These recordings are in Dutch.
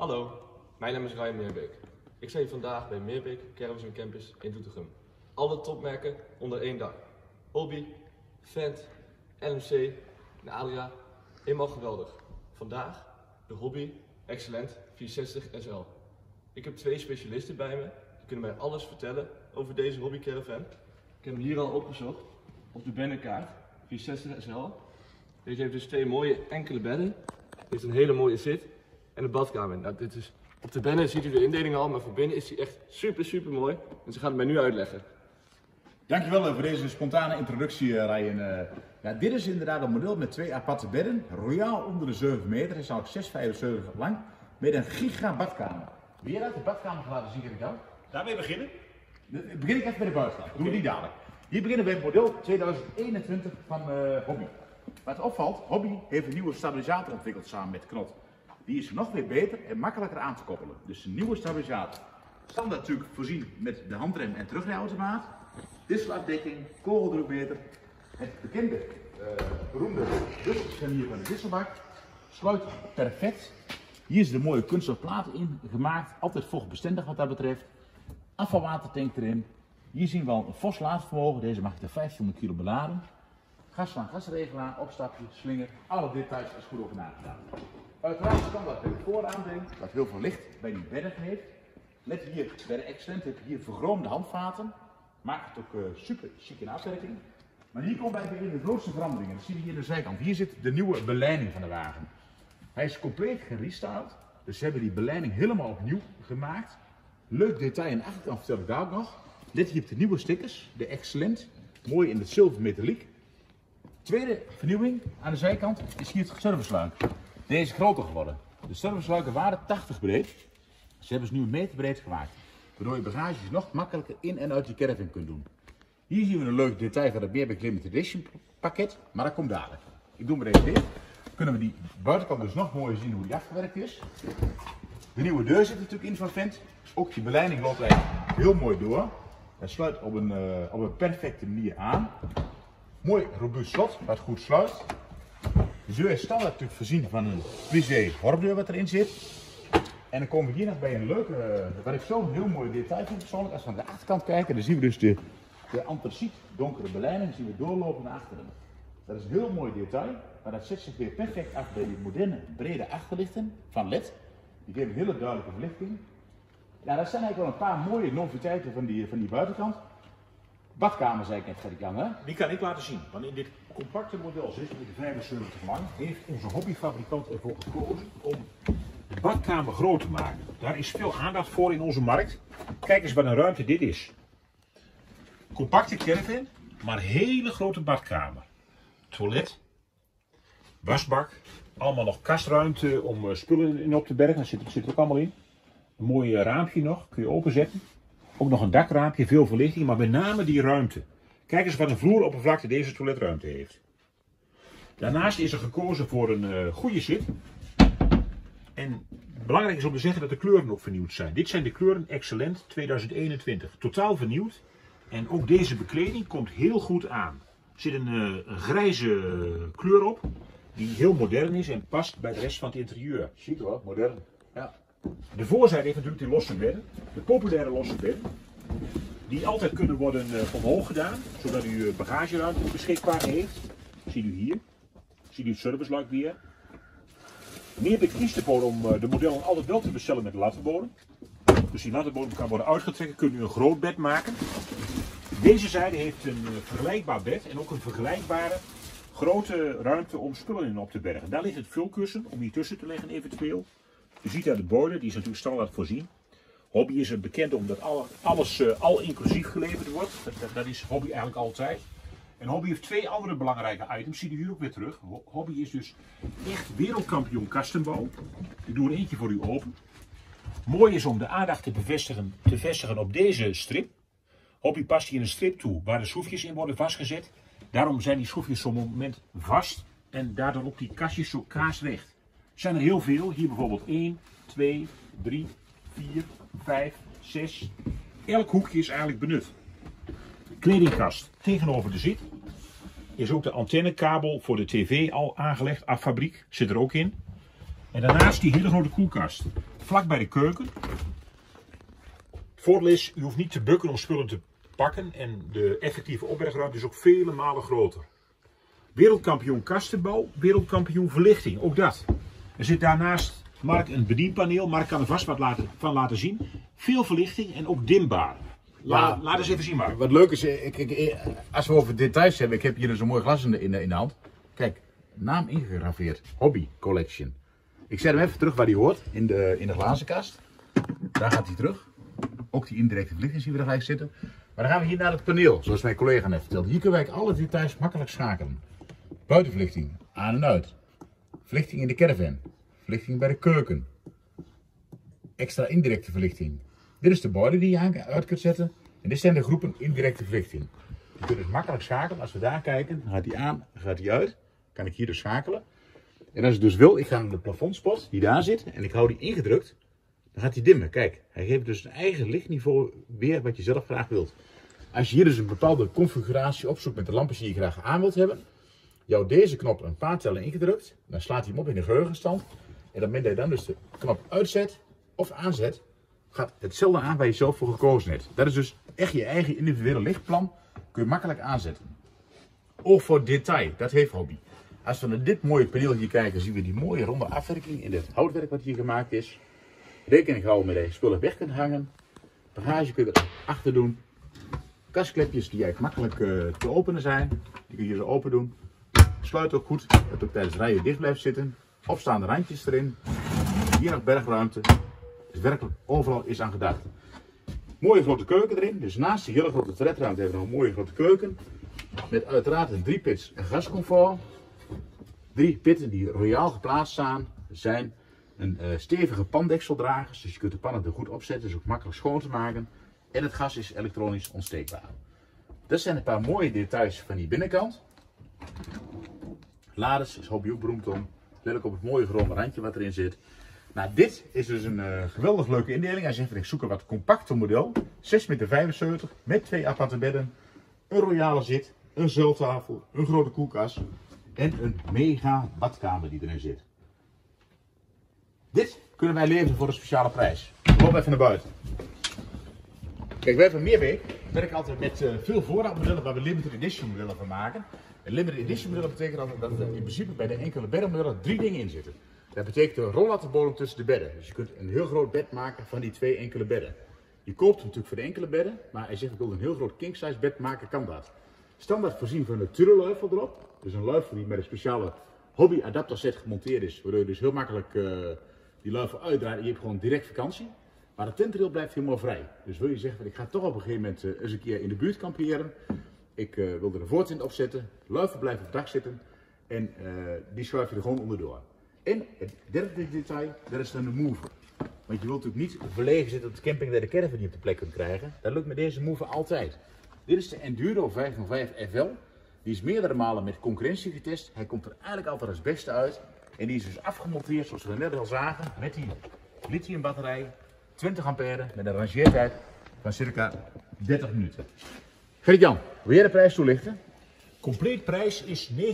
Hallo, mijn naam is Ryan Meerbeek. Ik sta hier vandaag bij Meerbeek Caravans & Campers in Doetinchem. Alle topmerken onder één dak. Hobby, Fendt, LMC en Adria. Helemaal geweldig. Vandaag de Hobby Excellent 460 SL. Ik heb twee specialisten bij me. Die kunnen mij alles vertellen over deze Hobby Caravan. Ik heb hem hier al opgezocht op de bennenkaart 460 SL. Deze heeft dus twee mooie enkele bedden. Dit is een hele mooie zit en een badkamer. Nou, dit is, op de bennen ziet u de indeling al, maar voor binnen is die echt super mooi. En ze gaan het mij nu uitleggen. Dankjewel voor deze spontane introductie, Ryan. Dit is inderdaad een model met twee aparte bedden. Royaal onder de 7 meter, hij is ook 6,75 lang. Met een giga badkamer. Wil je uit de badkamer laten zien, Erik? Daarmee beginnen? Begin ik even bij de buitenkant. Doen we die dadelijk. Hier beginnen we met het model 2021 van Hobby. Wat opvalt, Hobby heeft een nieuwe stabilisator ontwikkeld samen met Knot. Die is nog weer beter en makkelijker aan te koppelen. Dus een nieuwe stabilisator. Standaard natuurlijk voorzien met de handrem en terugrijautomaat. Wisselafdekking, kogeldrukmeter. Het bekende, beroemde wisselscharnier van de wisselbak. Sluit perfect. Hier is de mooie kunststof plaat in gemaakt. Altijd vochtbestendig wat dat betreft. Afvalwatertank erin. Hier zien we al een fors laadvermogen. Deze mag de 1500 kilo beladen. Gaslaan, gasregelaar, opstapje, slinger. Alle details is goed over nagedacht. Uiteraard standaard bij de vooraanding, wat heel veel licht bij die bedden heeft. Let hier bij de Excellent, heb je hier vergroomde handvaten. Maakt het ook super chic in afwerking. Maar hier komen wij weer in de grootste veranderingen. Dat zien we hier aan de zijkant. Hier zit de nieuwe beleiding van de wagen. Hij is compleet gerestyled. Dus ze hebben die beleiding helemaal opnieuw gemaakt. Leuk detail in de achterkant vertel ik daar ook nog. Let hier op de nieuwe stickers. De Excellent. Mooi in het zilver metaliek. Tweede vernieuwing aan de zijkant is hier het serviceluik. Deze is groter geworden. De serviceluiken waren 80 breed. Ze hebben ze nu een meter breed gemaakt. Waardoor je bagages nog makkelijker in en uit je caravan kunt doen. Hier zien we een leuk detail van het Meerbeek Limited Edition pakket. Maar dat komt dadelijk. Ik doe maar even dit. Kunnen we die buitenkant dus nog mooier zien hoe die afgewerkt is. De nieuwe deur zit natuurlijk in van Fendt. Ook die beleiding loopt eigenlijk heel mooi door. Hij sluit op een perfecte manier aan. Mooi robuust slot, wat goed sluit. De deur is standaard natuurlijk voorzien van een prisé horpdeur wat erin zit. En dan komen we hier nog bij een leuke, wat ik zo een heel mooi detail vind persoonlijk. Als we naar de achterkant kijken, dan zien we dus de antraciet donkere beleiding zien we doorlopen naar achteren. Dat is een heel mooi detail, maar dat zet zich weer perfect af bij die moderne brede achterlichten van LED. Die geven een hele duidelijke verlichting. Ja, dat zijn eigenlijk wel een paar mooie noviteiten van die buitenkant. Badkamer zei ik net, Gerrit-Jan, hè? Die kan ik laten zien, want in dit compacte model 6,75 meter lang heeft onze hobbyfabrikant ervoor gekozen om de badkamer groot te maken. Daar is veel aandacht voor in onze markt. Kijk eens wat een ruimte dit is. Compacte caravan, maar hele grote badkamer. Toilet, wasbak, allemaal nog kastruimte om spullen in op te bergen, dat zit er ook allemaal in. Een mooi raampje nog, kun je openzetten. Ook nog een dakraampje, veel verlichting, maar met name die ruimte. Kijk eens wat een vloeroppervlakte deze toiletruimte heeft. Daarnaast is er gekozen voor een goede zit. En belangrijk is om te zeggen dat de kleuren ook vernieuwd zijn. Dit zijn de kleuren Excellent 2021. Totaal vernieuwd. En ook deze bekleding komt heel goed aan. Er zit een grijze kleur op, die heel modern is en past bij de rest van het interieur. Ziet wel, modern. Ja. De voorzijde heeft natuurlijk die losse bedden, de populaire losse bedden, die altijd kunnen worden omhoog gedaan, zodat u bagageruimte beschikbaar heeft. Ziet u hier, ziet u het serviceluik weer. Meerbeek kiest ervoor om de modellen altijd wel te bestellen met lattenbodem. Dus die lattenbodem kan worden uitgetrokken, kunt u een groot bed maken. Deze zijde heeft een vergelijkbaar bed en ook een vergelijkbare grote ruimte om spullen in op te bergen. Daar ligt het vulkussen om hier tussen te leggen eventueel. U ziet daar de bodem, die is natuurlijk standaard voorzien. Hobby is er bekend omdat alles al inclusief geleverd wordt. Dat is Hobby eigenlijk altijd. En Hobby heeft twee andere belangrijke items, zie je hier ook weer terug. Hobby is dus echt wereldkampioen custombouw. Ik doe er eentje voor u open. Mooi is om de aandacht te vestigen op deze strip. Hobby past hier een strip toe waar de schroefjes in worden vastgezet. Daarom zijn die schroefjes op het moment vast en daardoor ook die kastjes zo kaarsrecht. Er zijn er heel veel, hier bijvoorbeeld 1, 2, 3, 4, 5, 6. Elk hoekje is eigenlijk benut. Kledingkast tegenover de zit. Is ook de antennekabel voor de tv al aangelegd, af fabriek, zit er ook in. En daarnaast die hele grote koelkast. Vlak bij de keuken. Het voordeel is, u hoeft niet te bukken om spullen te pakken. En de effectieve opbergruimte is ook vele malen groter. Wereldkampioen kastenbouw, wereldkampioen verlichting, ook dat. Er zit daarnaast, Mark, een bedienpaneel. Mark kan er vast wat van laten zien. Veel verlichting en ook dimbaar. Laat eens even zien, Mark. Wat leuk is, als we over details hebben, ik heb hier dus een mooi glas in de hand. Kijk, naam ingegraveerd, Hobby Collection. Ik zet hem even terug waar hij hoort, in de glazenkast. Daar gaat hij terug. Ook die indirecte verlichting zien we er gelijk zitten. Maar dan gaan we hier naar het paneel, zoals mijn collega net vertelde. Hier kunnen wij alle details makkelijk schakelen. Buitenverlichting, aan en uit. Verlichting in de caravan. Verlichting bij de keuken. Extra indirecte verlichting. Dit is de body die je uit kunt zetten. En dit zijn de groepen indirecte verlichting. Je kunt dus makkelijk schakelen. Als we daar kijken, gaat die aan, gaat die uit. Kan ik hier dus schakelen. En als ik dus wil, ik ga naar de plafondspot die daar zit. En ik hou die ingedrukt. Dan gaat hij dimmen. Kijk, hij geeft dus een eigen lichtniveau weer wat je zelf graag wilt. Als je hier dus een bepaalde configuratie opzoekt met de lampen die je graag aan wilt hebben. Jou deze knop een paar tellen ingedrukt. Dan slaat hij hem op in de geheugenstand. En op het moment dat je dan dus de knop uitzet of aanzet, gaat hetzelfde aan waar je zelf voor gekozen hebt. Dat is dus echt je eigen individuele lichtplan. Kun je makkelijk aanzetten. Oog voor detail, dat heeft Hobby. Als we naar dit mooie paneel hier kijken, zien we die mooie ronde afwerking in het houtwerk wat hier gemaakt is. Rekening houden met dat je spullen weg kunt hangen. Bagage kun je erachter doen. Kastklepjes die eigenlijk makkelijk te openen zijn. Die kun je hier zo open doen. Sluit ook goed, dat het ook tijdens het rijden dicht blijft zitten. Opstaande randjes erin. Hier nog bergruimte. Dus werkelijk overal is aan gedacht. Mooie grote keuken erin. Dus naast die hele grote toiletruimte hebben we nog een mooie grote keuken. Met uiteraard een 3-pits gascomfort. 3 pitten die royaal geplaatst zijn. Een stevige pandekseldragers. Dus je kunt de pannen er goed opzetten. Dus ook makkelijk schoon te maken. En het gas is elektronisch ontsteekbaar. Dat zijn een paar mooie details van die binnenkant. Lades is Hobby ook beroemd om. Let ook op het mooie geronde randje wat erin zit. Nou, dit is dus een geweldig leuke indeling. Als je even zoekt een wat compacter model. 6,75 meter met 2 aparte bedden. Een royale zit. Een zeiltafel. Een grote koelkast. En een mega badkamer die erin zit. Dit kunnen wij leveren voor een speciale prijs. Loop even naar buiten. Kijk, wij van Meerbeek werken altijd met veel voorraadmodellen waar we limited edition modellen van maken. En limited edition modellen betekent dat er in principe bij de enkele beddenmodellen 3 dingen in zitten. Dat betekent een rollattenbodem tussen de bedden. Dus je kunt een heel groot bed maken van die 2 enkele bedden. Je koopt natuurlijk voor de enkele bedden, maar hij zegt ik wil een heel groot king size bed maken, kan dat. Standaard voorzien van een turreluifel erop. Dus een luifel die met een speciale Hobby adapter set gemonteerd is. Waardoor je dus heel makkelijk die luifel uitdraait en je hebt gewoon direct vakantie. Maar de tentrail blijft helemaal vrij. Dus wil je zeggen, van, ik ga toch op een gegeven moment eens een keer in de buurt kamperen. Ik wil er een voortent op zetten. De luifel blijft op het dak zitten. En die schuif je er gewoon onderdoor. En het derde detail, dat is dan de mover. Want je wilt natuurlijk niet verlegen zitten op de camping dat de caravan niet op de plek kunt krijgen. Dat lukt met deze mover altijd. Dit is de Enduro 505 FL. Die is meerdere malen met concurrentie getest. Hij komt er eigenlijk altijd als beste uit. En die is dus afgemonteerd, zoals we net al zagen, met die lithium batterij. 20 ampère met een rangeertijd van circa 30 minuten. Gerrit-Jan, wil jij de prijs toelichten? Compleet prijs is €29.483,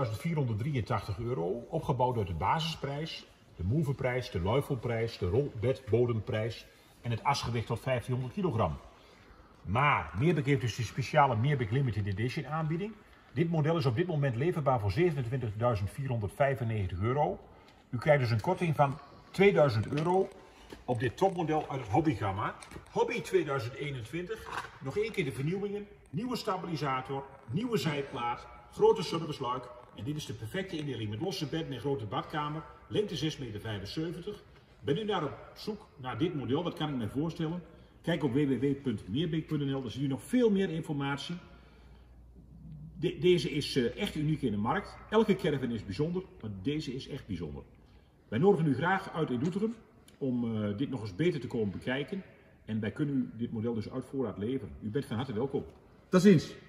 opgebouwd uit de basisprijs, de moverprijs, de luifelprijs, de rolbedbodemprijs en het asgewicht tot 1500 kilogram. Maar Meerbeek heeft dus die speciale Meerbeek Limited Edition aanbieding. Dit model is op dit moment leverbaar voor €27.495. U krijgt dus een korting van €2000 op dit topmodel uit het Hobbygamma. Hobby 2021, nog één keer de vernieuwingen, nieuwe stabilisator, nieuwe zijplaat, grote serviceluik. En dit is de perfecte indeling met losse bedden en grote badkamer, lengte 6,75 meter. Ben u nou op zoek naar dit model, wat kan ik me voorstellen? Kijk op www.meerbeek.nl, daar ziet u nog veel meer informatie. Deze is echt uniek in de markt. Elke caravan is bijzonder, maar deze is echt bijzonder. Wij nodigen u graag uit in Doetinchem om dit nog eens beter te komen bekijken. En wij kunnen u dit model dus uit voorraad leveren. U bent van harte welkom. Tot ziens.